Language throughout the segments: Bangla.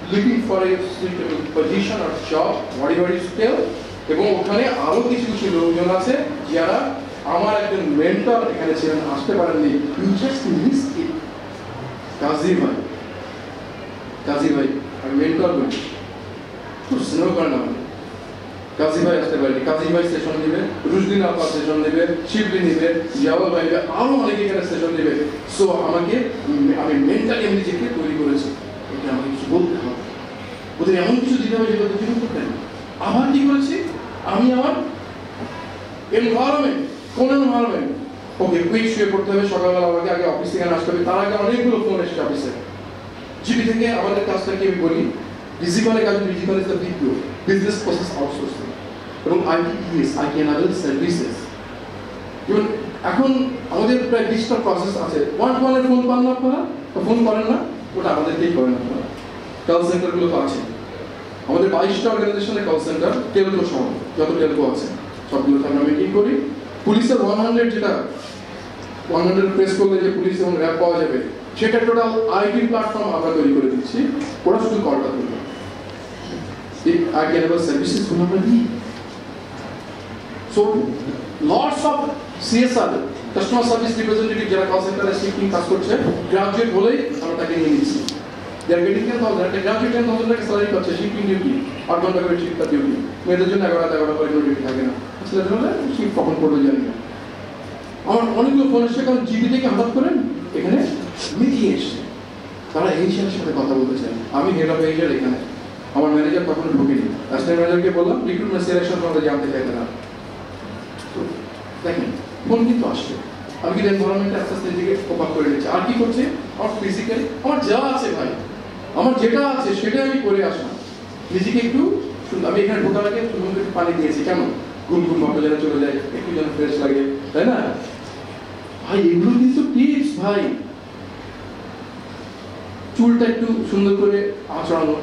looking for a suitable position or job, whatever is still, এবং ওখানে আরো কিছু কিছু লোকজন আছে যারা আমার একজন মেন্টর এখানে ছিলেন, আসতে পারেননি, you just miss it. Kazi ভাই আমি মেন্টর বলি, খুব স্নেহ করেন আমাকে। কাজী ভাই আসতে পারেনি, কাজী ভাই সেশন দিবে, রুশদিন আপা সেশন দিবে, শিবলি নিবে, জিয়াউল ভাই দিবে, আরো অনেকে এখানে সেশন দিবে। সো আমাকে আমি মেন্টালি আমি নিজেকে তৈরি করেছি, এটা আমাকে কিছু বলতে হবে, ওদের এমন কিছু দিতে হবে যেটা জীবন করতে না। আবার কি করেছি আমি, আমার এনভায়রনমেন্ট, কোন এনভায়রনমেন্ট, ওকে কুইক শুয়ে পড়তে হবে, সকালবেলা আমাকে আগে অফিস থেকে আসতে হবে, তার আগে অনেকগুলো ফোন এসেছে অফিসে। জিবি থেকে আমাদের কাজটাকে আমি বলি ডিজিটাল কাজ, digital is the big business process outsourcing এবং আইটিএস, আইটি এনাবেল সার্ভিসেস। যেমন এখন আমাদের প্রায় 20টা প্রসেস আছে। ফোন পান না আপনারা, ফোন করেন না, ওটা আমাদেরকেই করেন আপনারা। কল সেন্টারগুলো তো আছে আমাদের 22টা অর্গানাইজেশনের কল সেন্টার, টেলকো সহ যত টেলকো আছে সবগুলোতে আমরা মিটিং করি। পুলিশের 100 যেটা 100 প্রেস করলে যে পুলিশ এবং র্যাব পাওয়া যাবে, সেটা টোটাল আইটি প্ল্যাটফর্ম আমরা তৈরি করে দিচ্ছি, ওরা শুধু কলটা তুলবে। এই আইটি এনাবেল সার্ভিসেস গুলো আমরা দিই। So lots of CSR, customer service representative যারা কল সেন্টারে শিফটিং কাজ করছে, গ্রাজুয়েট হলেই আমরা তাকে নিয়ে নিচ্ছি। They are getting 10,000, একটা গ্রাজুয়েট 10,000 টাকা স্যালারি পাচ্ছে, শিফটিং ডিউটি 8 ঘন্টা করে শিফট তার ডিউটি। মেয়েদের জন্য 11 করে ডিউটি থাকে না, ছেলেদের হলে শিফট কখন করবে জানি না। আমার অনেকগুলো ফোন এসছে, কারণ জিবি থেকে হঠাৎ করে এখানে মিটিং এসছে, তারা এইচআর সাথে কথা বলতে চান। আমি হেড অফ এইচআর এখানে, আমার ম্যানেজার তখন ঢুকিনি, অ্যাসিস্ট্যান্ট ম্যানেজারকে বললাম রিক্রুটমেন্ট সিলেকশন আমাদের জানতে চাইতে না। তো দেখেন ফোন কিন্তু আসছে, আমি কিন্তু এনভায়রনমেন্টে আস্তে আস্তে নিজেকে কোপ আপ করে নিচ্ছি। আর কি করছে, আমার ফিজিক্যালি আমার যা আছে ভাই, আমার যেটা আছে সেটা আমি করে আসলাম, নিজেকে একটু সুন্দর। আমি এখানে ঢোকার আগে সুন্দর একটু পানি দিয়েছি, কেন গুনগুন ভাবটা যেন চলে যায়, একটু যেন ফ্রেশ লাগে, তাই না ভাই? এগুলো কিন্তু টিপস ভাই। চুলটা একটু সুন্দর করে আঁচড়ানো,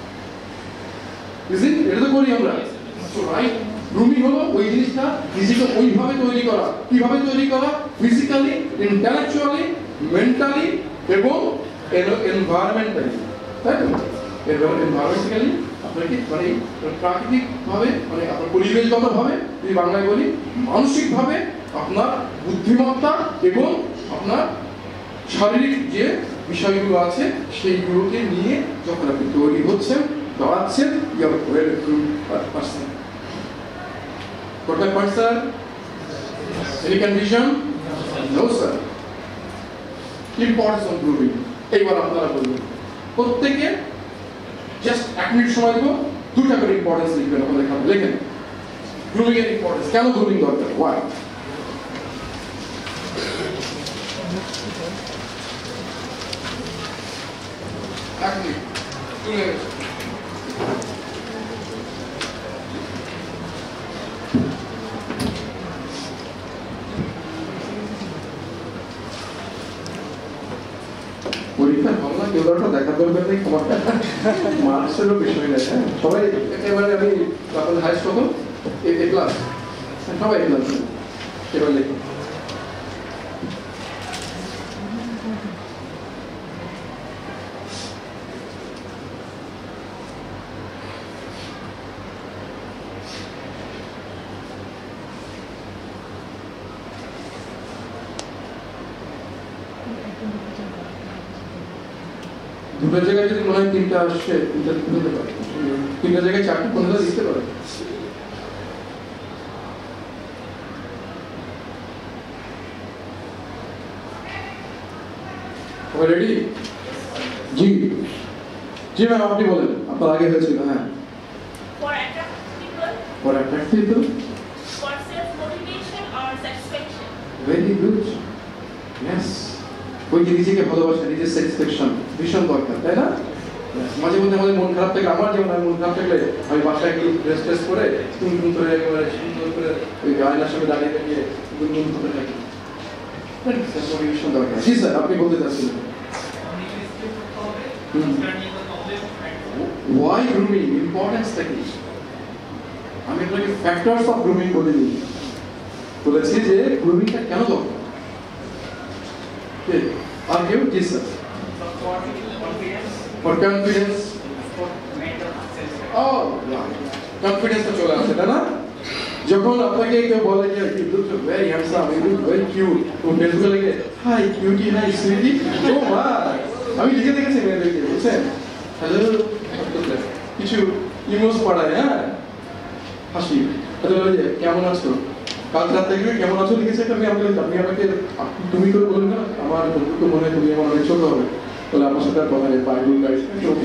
এটা তো করি আমরা, রাইট? গ্রুমিং হলো ওই জিনিসটা, নিজেকে ওইভাবে তৈরি করা। কিভাবে তৈরি করা? ফিজিক্যালি, ইন্টেলেকচুয়ালি, মেন্টালি এবং এনভায়রনমেন্টালি, তাই তো? এনভায়রনমেন্টালি আপনাকে মানে প্রাকৃতিকভাবে, মানে আপনার পরিবেশগতভাবে, যদি বাংলায় বলি মানসিকভাবে, আপনার বুদ্ধিমত্তা এবং আপনার শারীরিক যে বিষয়গুলো আছে সেইগুলোকে নিয়ে যখন আপনি তৈরি হচ্ছেন, দাঁড়াচ্ছেন, you are well groomed person. Got my point, sir? Any confusion? No, sir. Importance of grooming. এইবার আপনারা বলবেন, প্রত্যেকে জাস্ট 1 মিনিট সময় দেব, 2টা করে ইম্পর্টেন্স লিখবেন আমাদের এখানে। লেখেন গ্রুমিং এর ইম্পর্টেন্স, কেন গ্রুমিং দরকার, ওয়াই? পরীক্ষার ভাবনা কেউ একটা দেখা দরকার নেই, ক্ষমতা মানুষেরও বিষয় নেই। হ্যাঁ, সবাই একেবারে, আমি আপনাদের হাইস্ট কত এ ক্লাস, সবাই ক্লাস এবার লেখো। দুটো জায়গায় যদি মনে হয় 3টা আসছে, 3টা লিখতে পারে, 3টা জায়গায় 4টা 15টা লিখতে পারে। রেডি? জি জি ম্যাম, আপনি বলেন, আপনার আগে হয়েছিল। হ্যাঁ, for attract people, for self motivation or satisfaction. very good, yes. ওই যে নিজেকে ভালোবাসা, নিজের স্যাটিসফ্যাকশন ভীষণ দরকার, তাই না? মাঝে মধ্যে আমাদের মন খারাপ থাকলে, আমার যেমন মন খারাপ থাকলে আমি বাসায় একটু রেস্ট করে গুনগুন করে একেবারে সুন্দর করে ওই আয়নার সামনে দাঁড়িয়ে দাঁড়িয়ে গুনগুন করতে থাকি। মোটিভেশন দরকার। জি স্যার, আপনি বলতে চাচ্ছিলেন। ওয়াই গ্রুমিং, ইম্পর্টেন্সটা কি? আমি আপনাকে ফ্যাক্টরস অফ গ্রুমিং বলেছি যে গ্রুমিংটা কেন দরকার। আর কেউ? জি স্যার। For confidence, কনফিডেন্সটা চলে আসে, তাই না? যখন আপনাকে কেউ বলে যে you look very handsome, you look very cute, তো ফেসবুকে লিখে হাই কিউটি, হাই সুইটি, ও মা, আমি লিখে দেখেছি মেয়েদেরকে, বুঝছেন? হ্যালো, কিছু ইমোজ পড়ায়, হ্যাঁ, হাসি, বলে যে কেমন আছো, কাল রাত থেকে কেমন আছো লিখেছে একটা মেয়ে, আপনি আমাকে তুমি করে বলুন না, আমার বন্ধুকে মনে হয় তুমি আমার অনেক ছোট হবে, বলে আপনার সাথে আর কথা নেই, বাই গুড গাইস।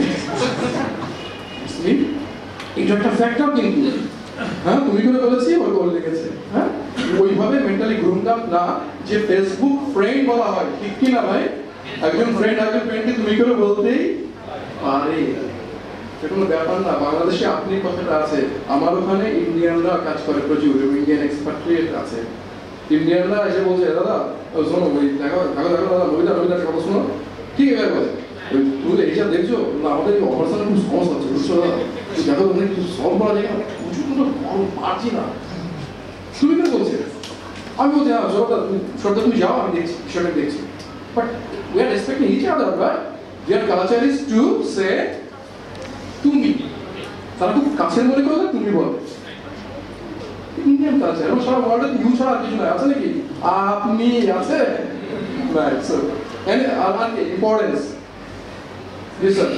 এটা একটা ফ্যাক্টর কিন্তু, হ্যাঁ, তুমি করে বলেছি ওই বলে লিখেছে, হ্যাঁ, ওইভাবে মেন্টালি গ্রুমড আপ না, যে ফেসবুক ফ্রেন্ড বলা হয়, ঠিক কি না ভাই? একজন ফ্রেন্ডকে তুমি করে বলতেই আরে এটা কোনো ব্যাপার না। বাংলাদেশে আপনি কথাটা আছে, আমার ওখানে ইন্ডিয়ানরা কাজ করে প্রচুর, ইন্ডিয়ান এক্সপাট্রিয়েট আছে, ইন্ডিয়ানরা এসে বলছে দাদা শোনো ওই দেখো দেখো দেখো দাদা নবীদার কথা শোনো, ঠিক আছে বলে তুমি এইসব দেখছো না, আমাদের এই অপারেশনের খুব সমস্যা হচ্ছে, বুঝছো দাদা, দেখো তুমি কিছু সলভ করা যায় না, প্রচুর কোনো পারছি না, তুমি কেন বলছে? আমি বলছি হ্যাঁ সরকার তুমি যাও, আমি দেখছি বিষয়টা দেখছি, but we are respecting each other, right? There culture is to say তুমি, তারা খুব কাছের মনে করে তুমি বলে, ইন্ডিয়ান কালচার, এবং সারা ওয়ার্ল্ডে ইউ ছাড়া কিছু নাই, আছে নাকি? আপনি আছে, রাইট? সো এন্ড আর কি importance, yes sir.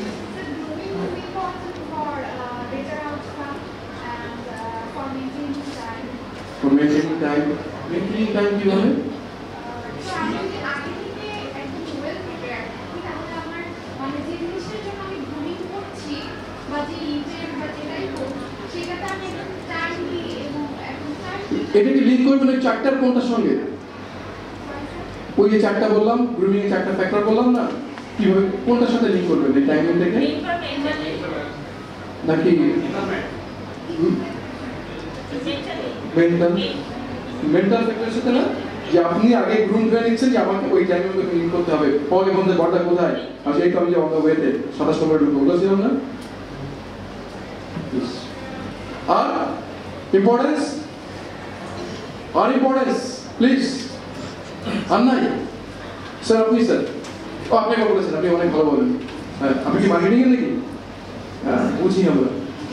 For maintaining time কি বলে? এটা কি লিঙ্ক করবেন ওই চারটার কোনটার সঙ্গে? ওই যে চারটা বললাম, গ্রুমিং এর চারটা ফ্যাক্টর বললাম না, কিভাবে কোনটার সাথে লিঙ্ক করবেন এই টাইমিং থেকে? নাকি মেন্টাল ফ্যাক্টরের সাথে না, যে আপনি আগে গ্রুম করে নিচ্ছেন যে আমাকে ওই টাইমে ওকে লিঙ্ক করতে হবে, পরে বন্ধে বড়টা কোথায়, আর সেই তো আমি যে অন্য ওয়েতে 27 নম্বর ঢুকবো, বলেছিলাম না? আর ইম্পর্টেন্স, প্লিজ, আর নাই স্যার, আপনি স্যার, ও আপনি কি বলেছেন, আপনি অনেক ভালো বলেন, হ্যাঁ, আপনি কি মার্কেটিং এর নাকি? হ্যাঁ, বুঝি আমরা,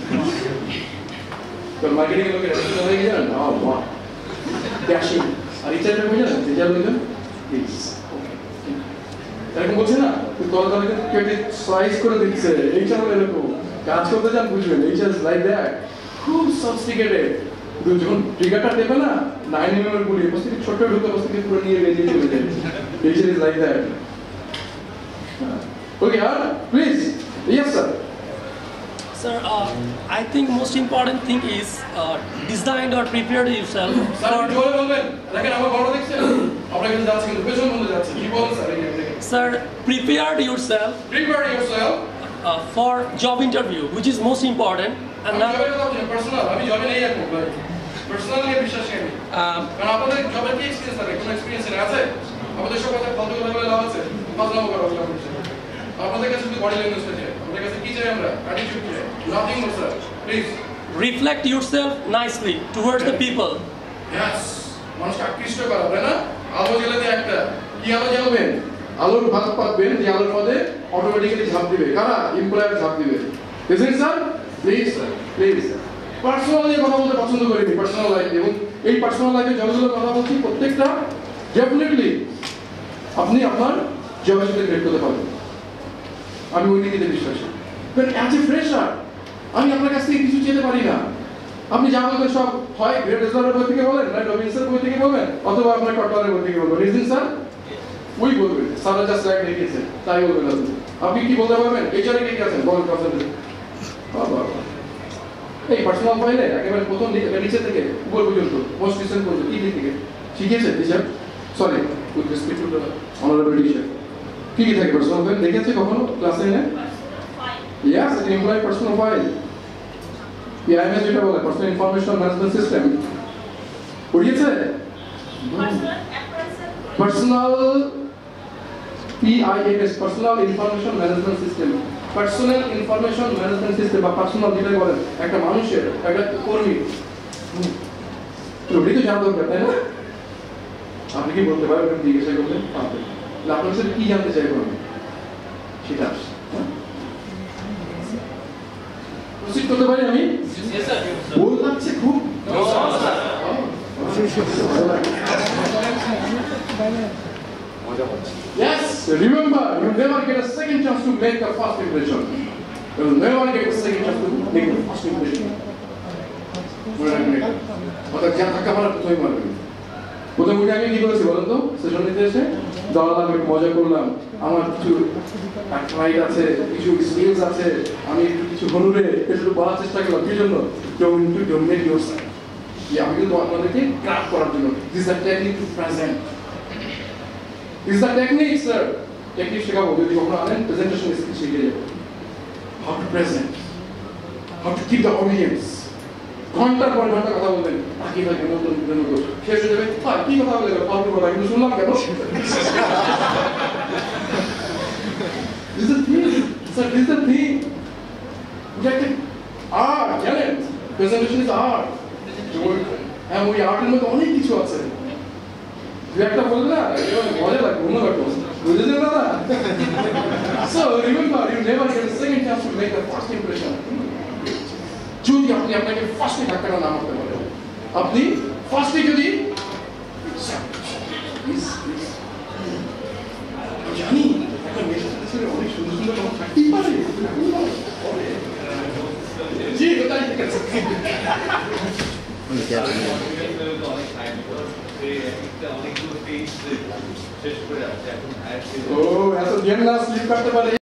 তো মার্কেটিং এর লোকের রেস্টুরেন্ট হয়ে গেছে না, বাহ, ক্যাশিং, আর রিচার্জ হয়ে যায় না, রিচার্জ হয়ে যায়, প্লিজ, এরকম বলছে না, তলা তলাকে কেটে সাইজ করে দিচ্ছে, এইসব এরকম কাজ করতে যান, বুঝবেন, এইসব লাইক দ্যাট, খুব সফিস্টিকেটেড। যখন ট্রিগারটা দেবে না 9 mm এর গুলি বসে থেকে ছোট ঢুকে বসে থেকে পুরো নিয়ে বেরিয়ে চলে যায়, এইসব ইজ লাইক দ্যাট। ওকে, আর please, yes sir. Sir, I think most important thing is designed or prepared yourself. Sir, prepared yourself for job interview, which is most important. And now, reflect yourself nicely towards the people. Yes, মানুষকে আকৃষ্ট করা, তাই না? আলো জ্বালাতে একটা কি আলো জ্বালাবেন? আলোর ভাত পাতবেন, যে আলোর মধ্যে অটোমেটিক্যালি ঝাঁপ দিবে, কারা? এমপ্লয়ার ঝাঁপ দিবে। বুঝছেন sir? Please sir, please. Personally কথা বলতে পছন্দ করি, পার্সোনাল লাইফে, এবং এই পার্সোনাল লাইফে যতগুলো কথা বলছি প্রত্যেকটা ডেফিনেটলি আপনি আপনার জবের সাথে রিলেট করতে পারবেন, আমি ওই নীতিতে বিশ্বাসী। বাট অ্যাজ এ ফ্রেশার আমি আপনার কাছ থেকে কিছু চেতে পারি না, আপনি যা বলবেন সব হয় গ্রেট রেজলারের বই থেকে বলেন, না রবিনসনের বই থেকে বলবেন, অথবা আপনার কটলারের বই থেকে বলবেন। রিজন স্যার ওই বলবেন, সারা জাস্ট লাইক লিখেছেন তাই বলবেন। আপনি কি বলতে পারবেন? এইচআরে কে আছেন বলেন পার্সেন্টেজ। বাবা, এই পার্সোনাল ফাইলে একেবারে প্রথম নিচে থেকে উপর পর্যন্ত মোস্ট রিসেন্ট পর্যন্ত কি লিখে শিখিয়েছেন teacher? Sorry, with respect to the honourable teacher, কি কি থাকে পার্সোনাল ফাইল দেখেছে কখনো ক্লাসে? Yes, it implies personal file. PIMS যেটা বলে personal information management system, পড়িয়েছে? Personal PIMS, personal information management system, personal information management system বা personal যেটা বলেন একটা মানুষের, একটা কর্মী, ওটাই তো জানা দরকার, তাই না? আপনি কি বলতে পারবেন? জিজ্ঞাসা করলেন পারবেন, আপনার কাছে কি জানতে চাইবেন সেটা। So করতে পারি আমি? Yes, sir. ভুল লাগছে খুব? No, sir. Yes, remember, you never get a second chance to make the first impression. You will never get a second chance to make the first impression. অর্থাৎ যা থাকা মারা প্রথমে মারবে। প্রথমে আমি কি করেছি বলেন তো? সেশন নিতে এসে দাঁড়ালাম, একটু মজা করলাম, আমার কিছু ক্লাইন্ট আছে, কিছু স্কিলস আছে, আমি একটু কিছু হনুরে একটু বলার চেষ্টা করলাম। কি জন্য? To dominate yourself. আমি কিন্তু আপনাদেরকে ক্রাফট করার জন্য। This is the technique to present. This is the technique sir. Technique শেখাবো যদি কখনো আনেন, প্রেজেন্টেশন স্কিল শিখে যাবো। How to present, how to keep the audience. ঘন্টার পর ঘন্টা কথা বলবেন, বাকি থাকে নতুন নতুন শেষ হয়ে যাবে। কি কথা বলে ফালতু কথা কিন্তু শুনলাম কেন? This is the thing, sir. This is the thing. এটা একটা আর্ট, জানেন? Presentation is art. হ্যাঁ, ওই আর্টের মধ্যে অনেক কিছু আছে। দু একটা বলবে না, মজা লাগবে, অন্য লাগবে। বুঝেছেন দাদা? So remember, you never get a second chance to make the first impression. যদি আপনি আপনাকে ফার্স্টে ধাক্কাটা না মারতে পারেন, আপনি ফার্স্টে যদি জানি একটা মেয়ের সাথে অনেক সুন্দর সুন্দর লোক থাকতেই পারে। জি, ওটাই ঠিক আছে। ও এত জ্ঞান না স্লিপ করতে পারে।